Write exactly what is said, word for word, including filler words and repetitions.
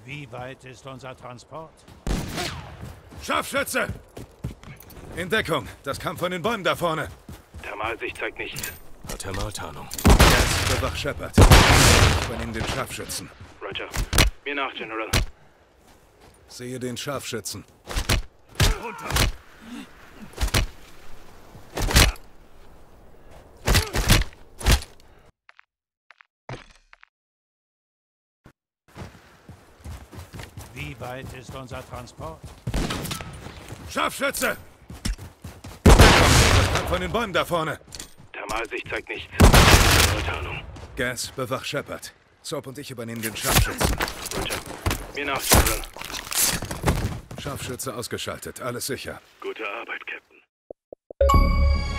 Wie weit ist unser Transport? Scharfschütze! In Deckung. Das kam von den Bäumen da vorne. Thermalsicht zeigt nichts. Thermaltarnung. Gas, bewach Shepard. Ich übernehme den Scharfschützen. Roger. Mir nach, General. Sehe den Scharfschützen. Runter! Wie weit ist unser Transport? Scharfschütze! Das kam von den Bäumen da vorne. Thermalsicht zeigt nichts. Thermaltarnung. Gas, bewach Shepard. Soap und ich übernehmen den Scharfschützen. Roger. Mir nach, General. Scharfschütze ausgeschaltet. Alles sicher. Gute Arbeit, Captain.